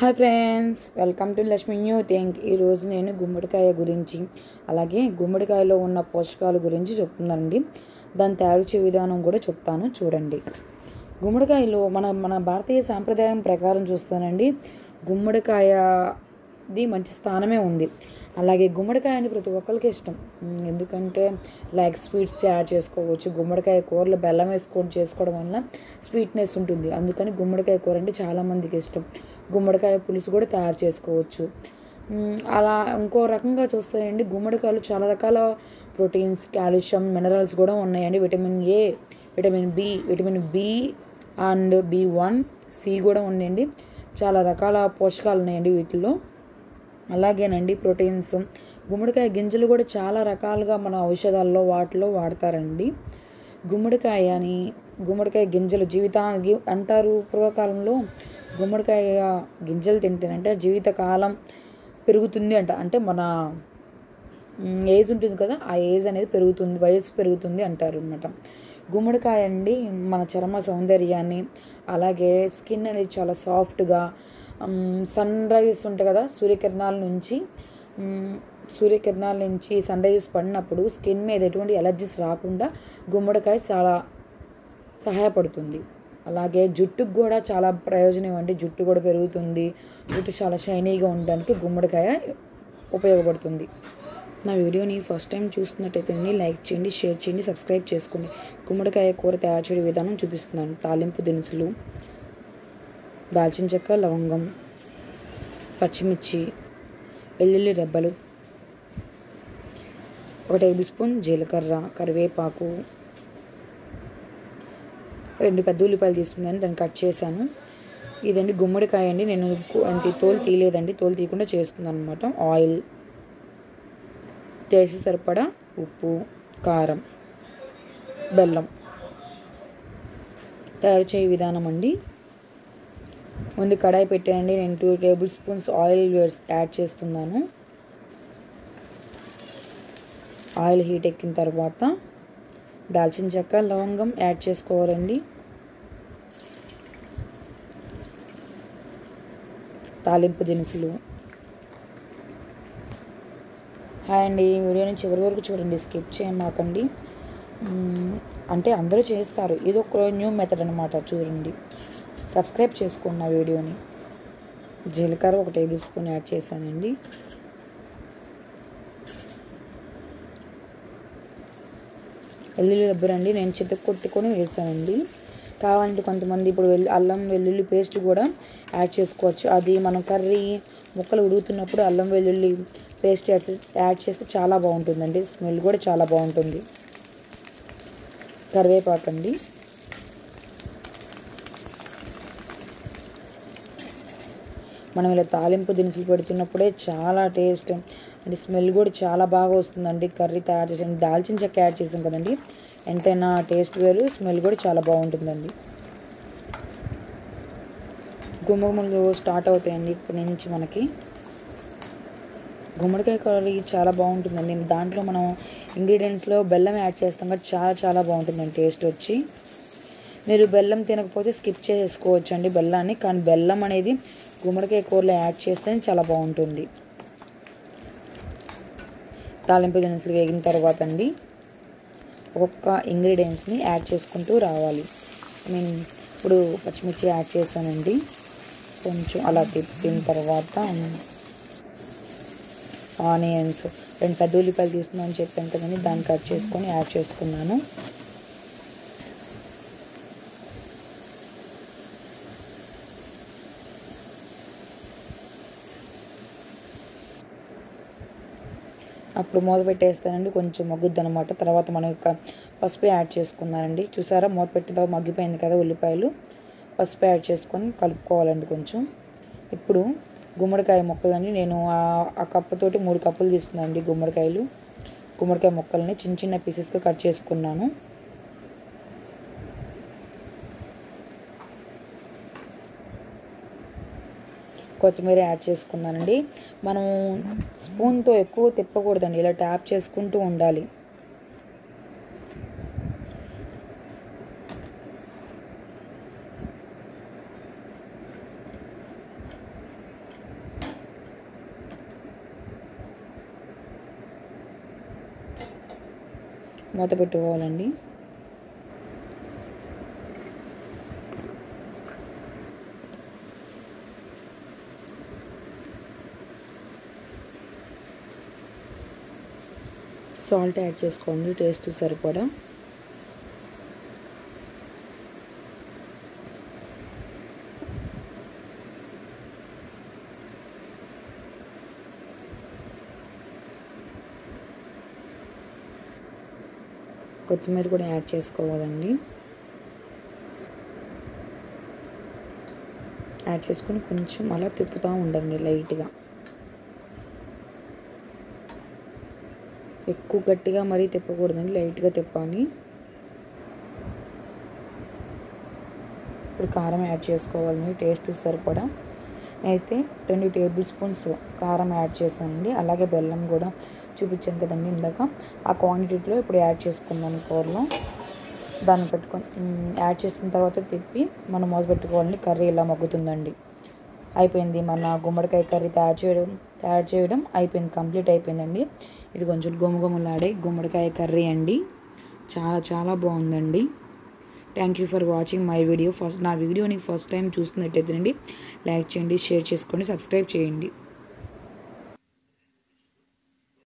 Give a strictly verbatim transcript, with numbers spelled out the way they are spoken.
Hi friends, welcome to Lakshmi new think. ఈరోజు నేను గుమ్మడికాయ గురించి అలాగే గుమ్మడికాయలో ఉన్న పోషకాల గురించి చెప్తున్నానండి. దాన్ని తయారు చేసే విధానం కూడా చెప్తాను, చూడండి. గుమ్మడికాయలో మన మన భారతీయ సాంప్రదాయం ప్రకారం చూస్తానండి, గుమ్మడికాయది మంచి స్థానమే ఉంది. అలాగే గుమ్మడికాయ అని ప్రతి ఒక్కరికి ఇష్టం. ఎందుకంటే లైక్ స్వీట్స్ తయారు చేసుకోవచ్చు. గుమ్మడికాయ కూరలో బెల్లం వేసుకొని చేసుకోవడం వల్ల స్వీట్నెస్ ఉంటుంది. అందుకని గుమ్మడికాయ కూర అంటే చాలామందికి ఇష్టం. గుమ్మడికాయ పులుసు కూడా తయారు చేసుకోవచ్చు. అలా ఇంకో రకంగా చూస్తాయండి, గుమ్మడికాయలు చాలా రకాల ప్రోటీన్స్, కాల్షియం, మినరల్స్ కూడా ఉన్నాయండి. Vitamin A, vitamin B, vitamin B and B one, C కూడా ఉన్నాయండి. చాలా రకాల పోషకాలు ఉన్నాయండి వీటిల్లో. అలాగేనండి ప్రోటీన్స్. గుమ్మడికాయ గింజలు కూడా చాలా రకాలుగా మన ఔషధాల్లో వాటిలో వాడతారండి. గుమ్మడికాయ అని గుమ్మడికాయ గింజలు జీవితా అంటారు. పూర్వకాలంలో గుమ్మడికాయ గింజలు తింటేనంటే జీవితకాలం పెరుగుతుంది అంట. అంటే మన ఏజ్ ఉంటుంది కదా, ఆ ఏజ్ అనేది పెరుగుతుంది, వయసు పెరుగుతుంది అంటారు అనమాట. గుమ్మడికాయ అండి మన చర్మ సౌందర్యాన్ని, అలాగే స్కిన్ అనేది చాలా సాఫ్ట్గా, సన్ రైజెస్ ఉంటాయి కదా, సూర్యకిరణాల నుంచి సూర్యకిరణాల నుంచి సన్ రైజెస్ పడినప్పుడు స్కిన్ మీద ఎటువంటి ఎలర్జీస్ రాకుండా గుమ్మడికాయ చాలా సహాయపడుతుంది. అలాగే జుట్టుకు కూడా చాలా ప్రయోజనం అండి. జుట్టు కూడా పెరుగుతుంది. జుట్టు చాలా షైనీగా ఉండడానికి గుమ్మడికాయ ఉపయోగపడుతుంది. నా వీడియోని ఫస్ట్ టైం చూస్తున్నట్టయితే లైక్ చేయండి, షేర్ చేయండి, సబ్స్క్రైబ్ చేసుకోండి. గుమ్మడికాయ కూర తయారు చేయడం విధానం చూపిస్తున్నాను. తాలింపు దినుసులు: దాల్చిన చెక్క, లవంగం, పచ్చిమిర్చి, వెల్లుల్లి రెబ్బలు, ఒక టేబుల్ స్పూన్ జీలకర్ర, కరివేపాకు, రెండు పెద్ద ఉల్లిపాయలు తీసుకున్నాను, దాన్ని కట్ చేశాను. ఇదండి గుమ్మడికాయ అండి. నేను అంటే తోలు తీయలేదండి, తోలు తీయకుండా చేస్తున్నాను అనమాట. ఆయిల్, టేస్ట్ సరిపడా ఉప్పు, కారం, బెల్లం. తయారు చేయ విధానం అండి. ముందు కడాయి పెట్టండి. నేను two tablespoons oil add చేస్తున్నాను. ఆయిల్ హీట్ ఎక్కిన తర్వాత దాల్చిన చెక్క, లవంగం యాడ్ చేసుకోవాలండి. తాలింపు దినుసులు. హాయ్ అండి, వీడియోని చివరి వరకు చూడండి, స్కిప్ చేయమాకండి. అంటే అందరూ చేస్తారు, ఇది ఒక న్యూ మెథడ్ అనమాట. చూడండి, సబ్స్క్రైబ్ చేసుకోండి నా వీడియోని. జీలకర్ర ఒక టేబుల్ స్పూన్ యాడ్ చేశానండి. వెల్లుల్లి రబ్బరండి నేను చితక కొట్టుకొని వేసానండి. కావాలంటే కొంతమంది ఇప్పుడు వెల్లు అల్లం వెల్లుల్లి పేస్ట్ కూడా యాడ్ చేసుకోవచ్చు. అది మనం కర్రీ ముక్కలు ఉడుకుతున్నప్పుడు అల్లం వెల్లుల్లి పేస్ట్ యాడ్ చేస్తే చాలా బాగుంటుందండి. స్మెల్ కూడా చాలా బాగుంటుంది. కరివేపాకు అండి. మనం ఇలా తాలింపు దినుసులు పెడుతున్నప్పుడే చాలా టేస్ట్ అంటే స్మెల్ కూడా చాలా బాగా వస్తుందండి. కర్రీ తయారు చేసాం, దాల్చిన చెక్క యాడ్ చేసాం కదండి, ఎంతైనా టేస్ట్ వేరు, స్మెల్ కూడా చాలా బాగుంటుందండి. గుమ్మగుమ్మలు స్టార్ట్ అవుతాయండి ఇప్పటి నుంచి మనకి. గుమ్మడికాయ కర్రీ చాలా బాగుంటుందండి. దాంట్లో మనం ఇంగ్రీడియంట్స్లో బెల్లం యాడ్ చేస్తాం కాబట్టి చాలా చాలా బాగుంటుందండి టేస్ట్ వచ్చి. మీరు బెల్లం తినకపోతే స్కిప్ చేసుకోవచ్చు అండి బెల్లాన్ని, కానీ బెల్లం అనేది గుమ్మడికాయ కూరలో యాడ్ చేస్తే చాలా బాగుంటుంది. తాలింపు దినుసులు వేగిన తర్వాత అండి ఒక్కొక్క ఇంగ్రీడియంట్స్ని యాడ్ చేసుకుంటూ రావాలి. ఐ మీన్ ఇప్పుడు పచ్చిమిర్చి యాడ్ చేశానండి. కొంచెం అలా తిప్పిన తర్వాత ఆనియన్స్, రెండు పెద్ద ఉల్లిపాయలు తీసుకున్నాను చెప్పాను కదండి, దాన్ని కట్ చేసుకొని యాడ్ చేసుకున్నాను. అప్పుడు మూత పెట్టేస్తానండి, కొంచెం మగ్గుద్ది అనమాట. తర్వాత మనం యొక్క పసుపు యాడ్ చేసుకున్నానండి. చూసారా, మూత పెట్టిన తర్వాత మగ్గిపోయింది కదా ఉల్లిపాయలు. పసుపు యాడ్ చేసుకొని కలుపుకోవాలండి కొంచెం. ఇప్పుడు గుమ్మడికాయ ముక్కలని నేను ఆ కప్పుతోటి మూడు కప్పులు తీసుకున్నానండి. గుమ్మడికాయలు గుమ్మడికాయ ముక్కల్ని చిన్న చిన్న పీసెస్గా కట్ చేసుకున్నాను. కొత్తిమీర యాడ్ చేసుకున్నానండి. మనం స్పూన్తో ఎక్కువ తిప్పకూడదండి, ఇలా ట్యాప్ చేసుకుంటూ ఉండాలి. మూత పెట్టుకోవాలండి. సాల్ట్ యాడ్ చేసుకోండి టేస్ట్ సరిపడా. కొత్తిమీర కూడా యాడ్ చేసుకోవాలండి. యాడ్ చేసుకొని కొంచెం అలా తిప్పుతూ ఉండండి లైట్గా. ఎక్కువ గట్టిగా మరీ తిప్పకూడదండి, లైట్గా తిప్పాలి. ఇప్పుడు కారం యాడ్ చేసుకోవాలండి టేస్ట్ సరిపడా. అయితే రెండు టేబుల్ స్పూన్స్ కారం యాడ్ చేశానండి. అలాగే బెల్లం కూడా చూపించాను కదండి ఇందాక, ఆ క్వాంటిటీలో ఇప్పుడు యాడ్ చేసుకుందాం కూరలో. దాన్ని పెట్టుకొని యాడ్ చేసుకున్న తర్వాత తిప్పి మనం మూత పెట్టుకోవాలండి. కర్రీ ఇలా మగ్గుతుందండి. అయిపోయింది మన గుమ్మడికాయ కర్రీ తయారు చేయడం తయారు చేయడం అయిపోయింది, కంప్లీట్ అయిపోయిందండి. ఇది కొంచెం గుమగుమలాడే గుమ్మడికాయ కర్రీ అండి. చాలా చాలా బాగుందండి. Thank you for watching my video. First నా వీడియోని ఫస్ట్ టైం చూస్తున్నట్టయితేనండి లైక్ చేయండి, షేర్ చేసుకోండి, సబ్స్క్రైబ్ చేయండి.